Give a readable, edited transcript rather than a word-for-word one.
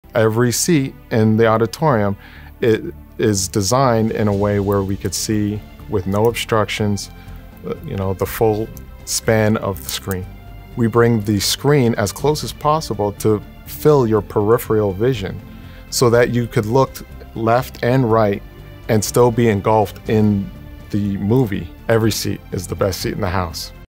Every seat in the auditorium, it is designed in a way where we could see with no obstructions, the full span of the screen. We bring the screen as close as possible to fill your peripheral vision so that you could look left and right and still be engulfed in the movie. Every seat is the best seat in the house.